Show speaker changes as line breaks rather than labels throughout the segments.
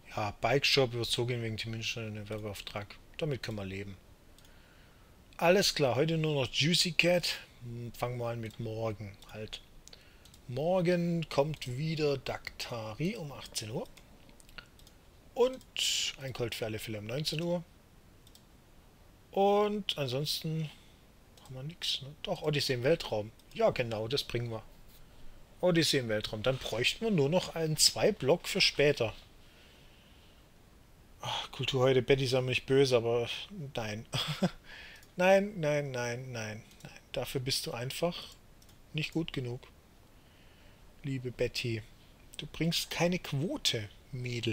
Ja, Bike Shop wird so gehen wegen dem Münchner Werbeauftrag. Damit kann man leben. Alles klar, heute nur noch Juicy Cat. Fangen wir an mit morgen halt. Morgen kommt wieder Daktari um 18 Uhr. Und ein Colt für alle Fälle um 19 Uhr. Und ansonsten haben wir nichts. Ne? Doch, Odyssee im Weltraum. Ja, genau, das bringen wir. Odyssee im Weltraum. Dann bräuchten wir nur noch einen 2-Block für später. Ach, Kultur heute, Betty sei mich böse, aber nein. Nein, nein, nein, nein, nein. Dafür bist du einfach nicht gut genug. Liebe Betty. Du bringst keine Quote, Mädel.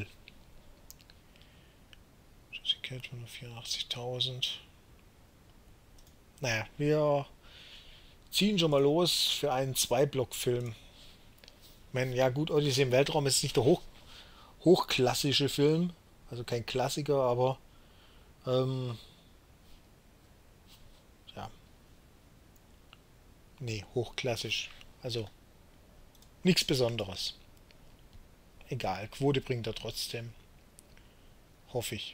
Jessica 184.000. Naja, wir ziehen schon mal los für einen 2-Block-Film. Ich meine, ja gut, Odyssey im Weltraum ist nicht der hochklassische Film. Also kein Klassiker, aber ja, nee, hochklassisch. Also nichts Besonderes. Egal, Quote bringt er trotzdem. Hoffe ich.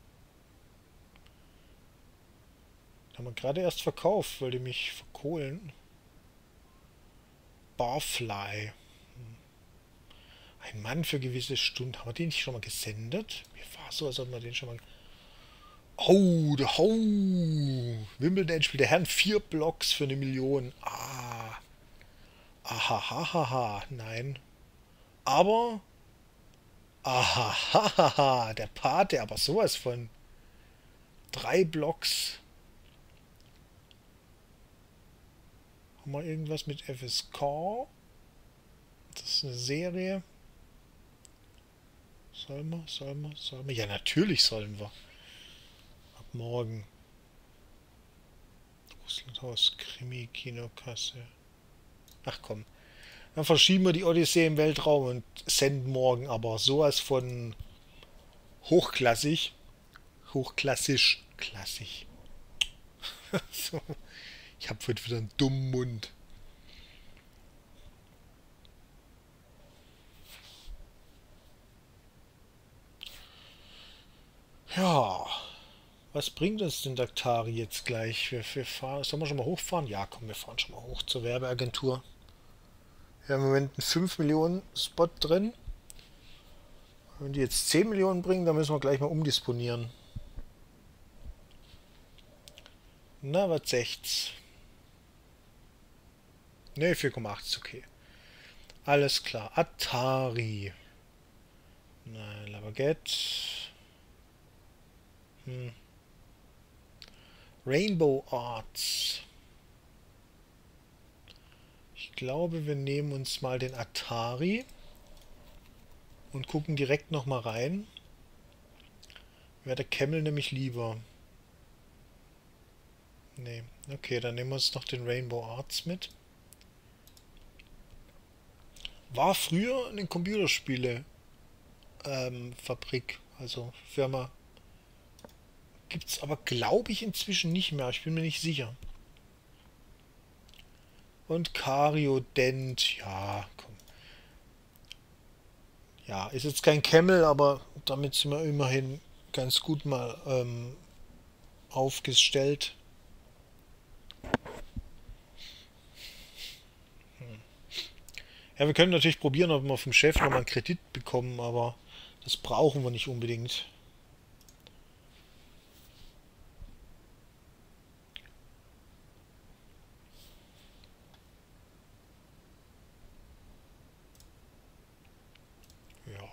Haben wir gerade erst verkauft, wollte mich verkohlen. Barfly. Ein Mann für gewisse Stunden. Haben wir den nicht schon mal gesendet? Mir war so, als ob wir den schon mal... Oh, der Hau. Wimbledon spielt der Herrn 4 Blocks für 1 Million. Ah. Ahahaha. Nein. Aber... Ahahaha. Der Pate, aber sowas von... 3 Blocks. Haben wir irgendwas mit FSK? Das ist eine Serie. Sollen wir? Ja, natürlich sollen wir. Ab morgen. Russlandhaus, Krimi, Kinokasse. Ach komm. Dann verschieben wir die Odyssee im Weltraum und senden morgen aber sowas von hochklassig. Hochklassisch. Klassisch. So. Ich habe heute wieder einen dummen Mund. Ja. Was bringt uns denn Daktari jetzt gleich? Wir fahren, sollen wir schon mal hochfahren? Ja, komm, wir fahren schon mal hoch zur Werbeagentur. Wir haben im Moment einen 5 Millionen Spot drin. Wenn die jetzt 10 Millionen bringen, dann müssen wir gleich mal umdisponieren. Na, was sagt's? Ne, 4,8 ist okay. Alles klar. Atari. Nein, Lavaget. Rainbow Arts. Ich glaube, wir nehmen uns mal den Atari und gucken direkt nochmal rein. Wäre der Camel nämlich lieber. Nee, okay, dann nehmen wir uns noch den Rainbow Arts mit. War früher eine Computerspiele Fabrik, also Firma. Gibt es aber, glaube ich, inzwischen nicht mehr. Ich bin mir nicht sicher. Und Cariodent, ja, komm. Ja, ist jetzt kein Camel, aber damit sind wir immerhin ganz gut mal aufgestellt. Ja, wir können natürlich probieren, ob wir vom Chef nochmal einen Kredit bekommen, aber das brauchen wir nicht unbedingt. Ja.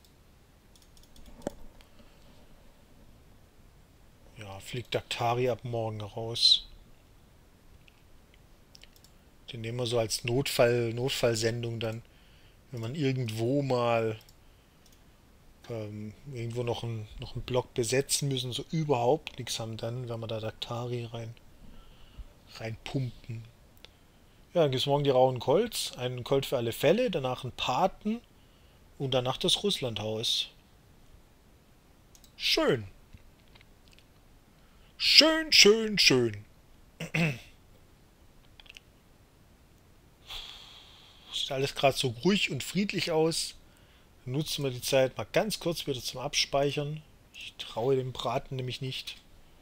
Ja, fliegt Daktari ab morgen raus. Den nehmen wir so als Notfallsendung dann, wenn man irgendwo mal irgendwo noch einen Block besetzen müssen, so überhaupt nichts haben, dann werden wir da Daktari reinpumpen. Ja, dann gibt es morgen die rauen Colts, einen Colt für alle Fälle, danach einen Paten und danach das Russlandhaus. Schön. Schön, schön, schön. Sieht alles gerade so ruhig und friedlich aus. Nutzen wir die Zeit mal ganz kurz wieder zum Abspeichern. Ich traue dem Braten nämlich nicht.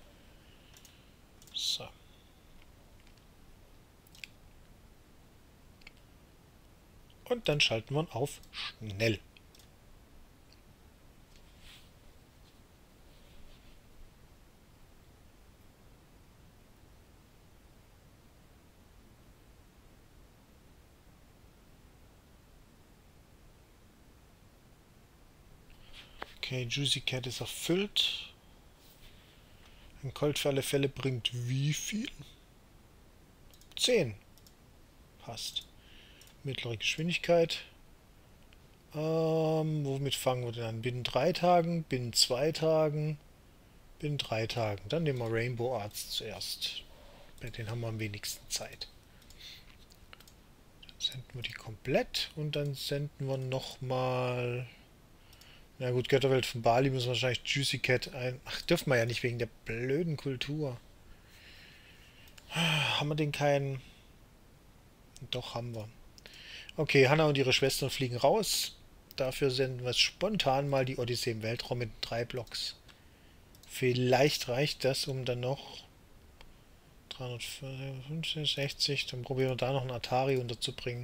So. Und dann schalten wir ihn auf schnell. Okay, Juicy Cat ist erfüllt. Ein Colt für alle Fälle bringt wie viel? 10. Passt. Mittlere Geschwindigkeit. Womit fangen wir denn an? Binnen 3 Tagen, binnen 2 Tagen, binnen 3 Tagen. Dann nehmen wir Rainbow Arts zuerst. Bei denen haben wir am wenigsten Zeit. Dann senden wir die komplett und dann senden wir nochmal... Na gut, Götterwelt von Bali müssen wir wahrscheinlich Juicy Cat ein... Ach, dürfen wir ja nicht wegen der blöden Kultur. Haben wir den keinen... Doch, haben wir. Okay, Hannah und ihre Schwestern fliegen raus. Dafür senden wir spontan mal die Odyssee im Weltraum mit 3 Blocks. Vielleicht reicht das, um dann noch 365, dann probieren wir da noch einen Atari unterzubringen.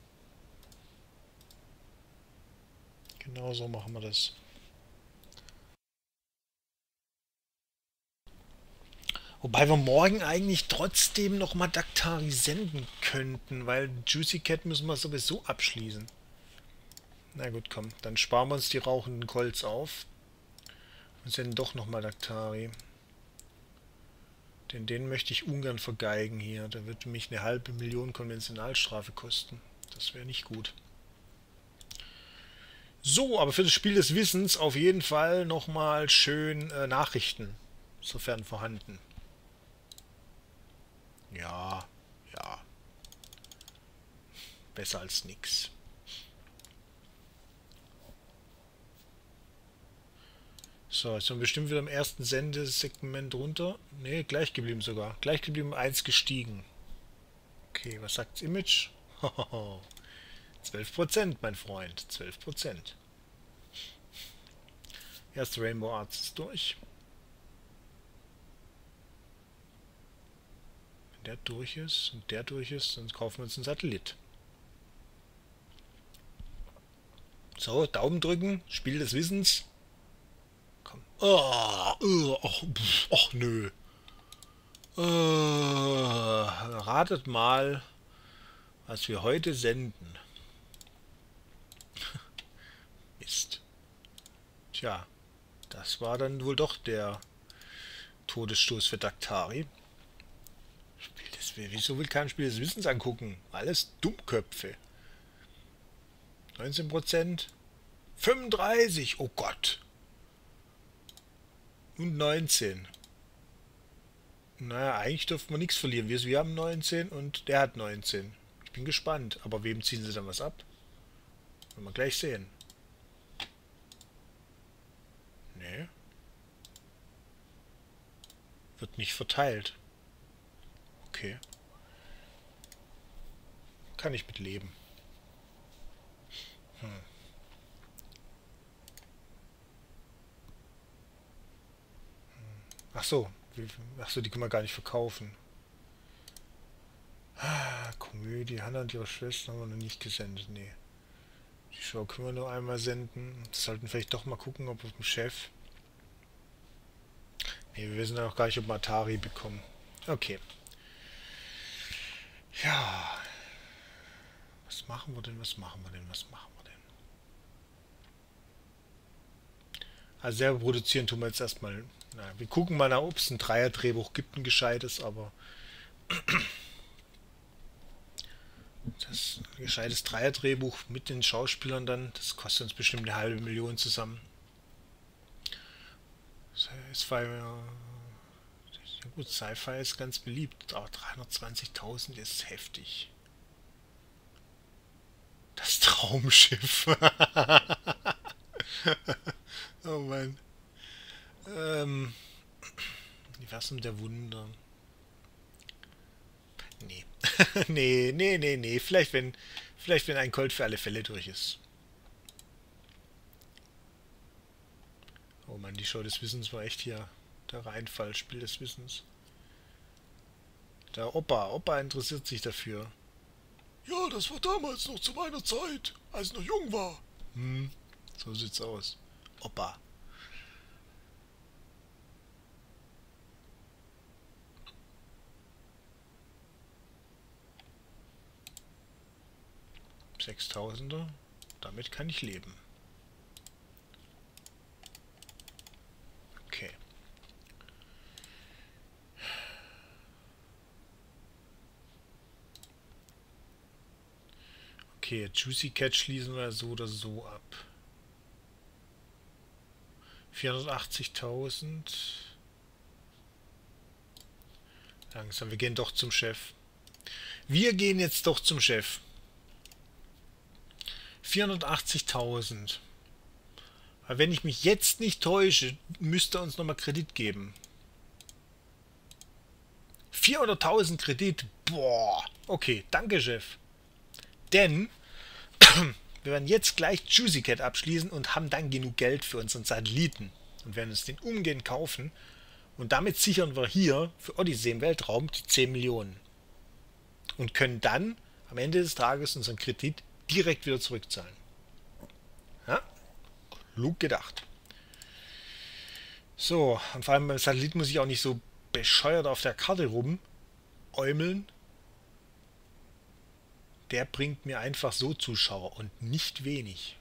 Genau so machen wir das. Wobei wir morgen eigentlich trotzdem noch mal Daktari senden könnten, weil Juicy Cat müssen wir sowieso abschließen. Na gut, komm, dann sparen wir uns die rauchenden Colts auf und senden doch noch mal Daktari. Denn den möchte ich ungern vergeigen hier. Der wird mich eine halbe Million Konventionalstrafe kosten. Das wäre nicht gut. So, aber für das Spiel des Wissens auf jeden Fall nochmal schön Nachrichten, sofern vorhanden. Ja, ja. Besser als nix. So, jetzt sind wir bestimmt wieder im ersten Sendesegment runter. Ne, gleich geblieben sogar. Gleich geblieben, 1 gestiegen. Okay, was sagt das Image? 12%, mein Freund. 12%. Erste Rainbow Arts ist durch. Wenn der durch ist und der durch ist, dann kaufen wir uns einen Satellit. So, Daumen drücken, Spiel des Wissens. Komm. Ach, nö. Ratet mal, was wir heute senden. Mist. Tja, das war dann wohl doch der Todesstoß für Daktari. Wieso will kein Spiel des Wissens angucken? Alles Dummköpfe. 19%. 35. Oh Gott. Und 19. Naja, eigentlich dürfen wir nichts verlieren. Wir haben 19 und der hat 19. Ich bin gespannt. Aber wem ziehen sie dann was ab? Werden wir gleich sehen. Nee. Wird nicht verteilt. Okay. Kann ich mit leben. Ach so. Ach so, die können wir gar nicht verkaufen. Komödie. Hannah und ihre Schwester haben wir noch nicht gesendet. Nee. Die Show können wir nur einmal senden. Sollten vielleicht doch mal gucken, ob wir dem Chef... Nee, wir wissen ja noch gar nicht, ob wir Atari bekommen. Okay. Ja. Was machen wir denn? Was machen wir denn? Was machen wir denn? Also selber produzieren tun wir jetzt erstmal... Na, wir gucken mal nach, ob es ein Dreier-Drehbuch gibt, ein gescheites, aber... Das ein gescheites Dreier-Drehbuch mit den Schauspielern dann, das kostet uns bestimmt eine halbe Million zusammen. Gut, Sci-Fi ist ganz beliebt, aber 320.000 ist heftig. Das Traumschiff. Oh Mann. Universum der Wunder. Nee. Nee. Vielleicht wenn ein Colt für alle Fälle durch ist. Oh Mann, die Show des Wissens war echt hier der Reinfall, Spiel des Wissens. Der Opa interessiert sich dafür.
Ja, das war damals noch zu meiner Zeit, als ich noch jung war.
Hm, so sieht's aus. Opa. Sechstausender. Damit kann ich leben. Okay. Okay, Juicy Cat schließen wir so oder so ab. 480.000. Langsam, wir gehen doch zum Chef. Wir gehen jetzt doch zum Chef. 480.000. Aber wenn ich mich jetzt nicht täusche, müsste er uns nochmal Kredit geben. 400.000 Kredit. Boah. Okay, danke, Chef. Denn wir werden jetzt gleich Juicy Cat abschließen und haben dann genug Geld für unseren Satelliten. Und werden uns den umgehend kaufen. Und damit sichern wir hier für Odyssee im Weltraum die 10 Millionen. Und können dann am Ende des Tages unseren Kredit direkt wieder zurückzahlen. Ja? Klug gedacht. So, und vor allem beim Satellit muss ich auch nicht so bescheuert auf der Karte rumäumeln. Der bringt mir einfach so Zuschauer und nicht wenig.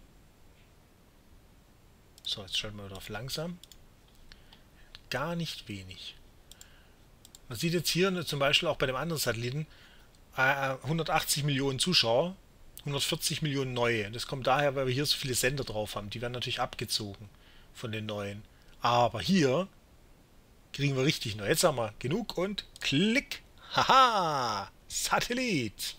So, jetzt schalten wir wieder auf langsam. Gar nicht wenig. Man sieht jetzt hier zum Beispiel auch bei dem anderen Satelliten 180 Millionen Zuschauer, 140 Millionen neue. Das kommt daher, weil wir hier so viele Sender drauf haben. Die werden natürlich abgezogen von den neuen. Aber hier kriegen wir richtig neu. Jetzt haben wir genug und klick. Haha! Satellit!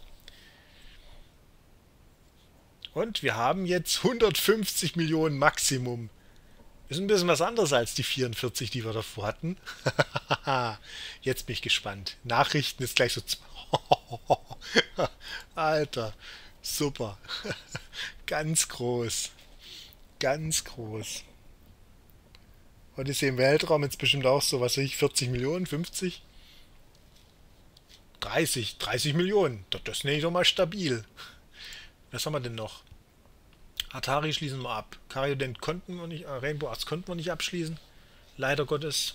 Und wir haben jetzt 150 Millionen Maximum. Ist ein bisschen was anderes als die 44, die wir davor hatten. Jetzt bin ich gespannt. Nachrichten ist gleich so... Alter, super. Ganz groß. Ganz groß. Und ist im Weltraum jetzt bestimmt auch so, was weiß ich, 40 Millionen, 50? 30 Millionen. Das nenne ich doch mal stabil. Was haben wir denn noch? Atari schließen wir ab. Cariodent konnten wir nicht, Rainbow Arts konnten wir nicht abschließen. Leider Gottes.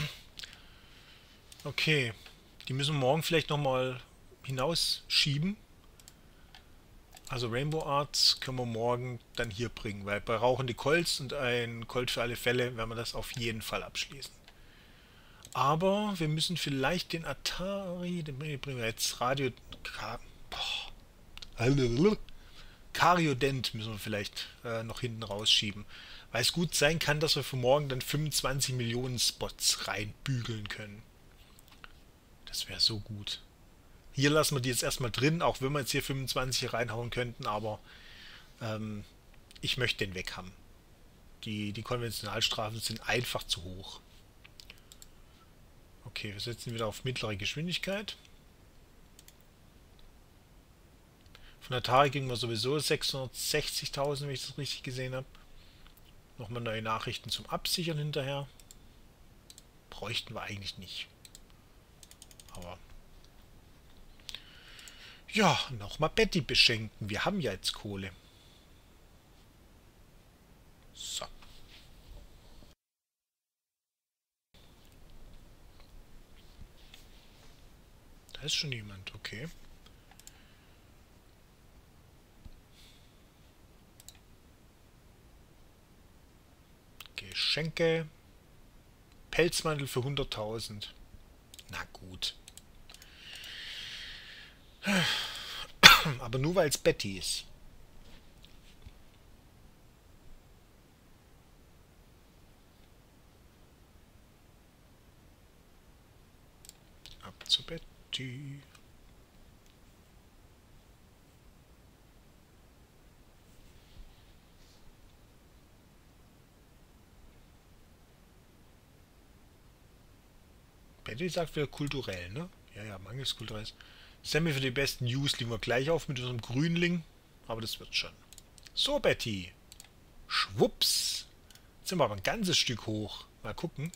Okay. Die müssen wir morgen vielleicht nochmal hinausschieben. Also Rainbow Arts können wir morgen dann hier bringen, weil bei rauchende Colts und ein Colt für alle Fälle werden wir das auf jeden Fall abschließen. Aber wir müssen vielleicht den Atari, den bringen wir jetzt Radio... Cariodent müssen wir vielleicht noch hinten rausschieben. Weil es gut sein kann, dass wir für morgen dann 25 Millionen Spots reinbügeln können. Das wäre so gut. Hier lassen wir die jetzt erstmal drin, auch wenn wir jetzt hier 25 reinhauen könnten, aber ich möchte den weg haben. Die Konventionalstrafen sind einfach zu hoch. Okay, wir setzen wieder auf mittlere Geschwindigkeit. Von Atari kriegen wir sowieso 660.000, wenn ich das richtig gesehen habe. Nochmal neue Nachrichten zum Absichern hinterher. Bräuchten wir eigentlich nicht. Aber... Ja, nochmal Betty beschenken. Wir haben ja jetzt Kohle. So. Da ist schon jemand, okay. Geschenke. Pelzmantel für 100.000. Na gut. Aber nur weil es Betty ist. Ab zu Betty. Betty sagt wieder kulturell, ne? Ja, ja, mangels kulturell. Sammy für die besten News liegen wir gleich auf mit unserem Grünling. Aber das wird schon. So, Betty. Schwupps. Jetzt sind wir aber ein ganzes Stück hoch. Mal gucken.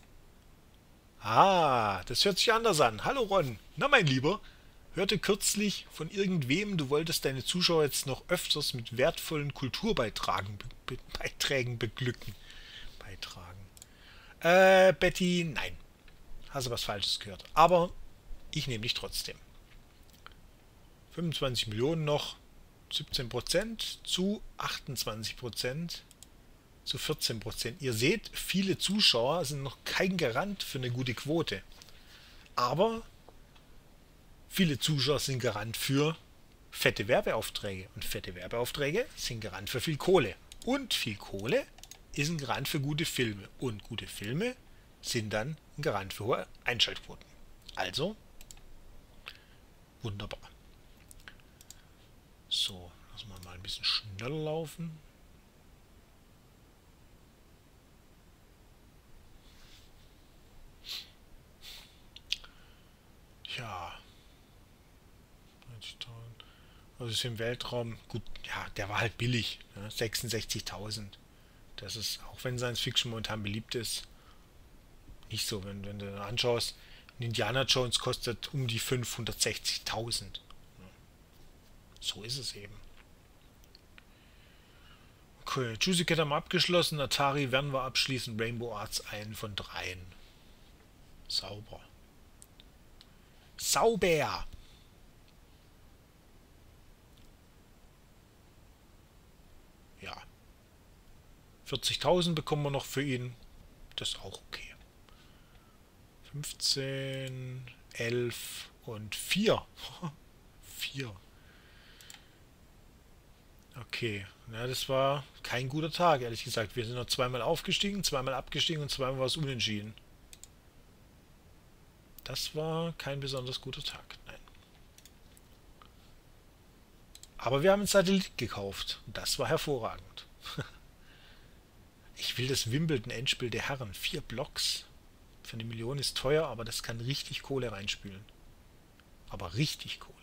Ah, das hört sich anders an. Hallo Ron. Na mein Lieber, hörte kürzlich von irgendwem, du wolltest deine Zuschauer jetzt noch öfters mit wertvollen Beiträgen beglücken. Beitragen. Betty, nein. Hast du was Falsches gehört. Aber ich nehme dich trotzdem. 25 Millionen noch, 17% zu 28% zu 14%. Ihr seht, viele Zuschauer sind noch kein Garant für eine gute Quote. Aber viele Zuschauer sind Garant für fette Werbeaufträge. Und fette Werbeaufträge sind Garant für viel Kohle. Und viel Kohle ist ein Garant für gute Filme. Und gute Filme sind dann ein Garant für hohe Einschaltquoten. Also, wunderbar. So, lassen wir mal ein bisschen schneller laufen. Ja. Also ist im Weltraum, gut, ja, der war halt billig. Ne? 66.000. Das ist, auch wenn Science Fiction momentan beliebt ist, nicht so. Wenn du anschaust, ein Indiana Jones kostet um die 560.000. So ist es eben. Okay, Juicy Cat haben wir abgeschlossen. Atari werden wir abschließen. Rainbow Arts 1 von 3. Sauber. Sauber! Ja. 40.000 bekommen wir noch für ihn. Das ist auch okay. 15, 11 und 4. 4. Okay, ja, das war kein guter Tag, ehrlich gesagt. Wir sind noch zweimal aufgestiegen, zweimal abgestiegen und zweimal war es unentschieden. Das war kein besonders guter Tag, nein. Aber wir haben einen Satellit gekauft und das war hervorragend. Ich will das Wimbledon-Endspiel der Herren. 4 Blocks. Für 1 Million ist teuer, aber das kann richtig Kohle reinspülen. Aber richtig Kohle.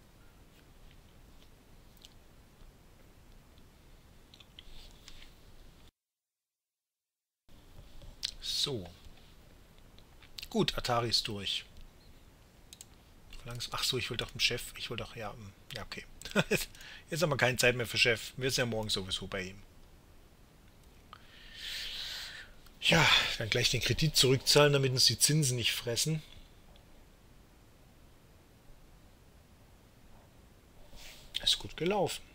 So. Gut, Atari ist durch. Ach so, ich wollte doch dem Chef. Ich wollte doch, ja, ja, okay. Jetzt haben wir keine Zeit mehr für Chef. Wir sind ja morgen sowieso bei ihm. Ja, dann gleich den Kredit zurückzahlen, damit uns die Zinsen nicht fressen. Ist gut gelaufen.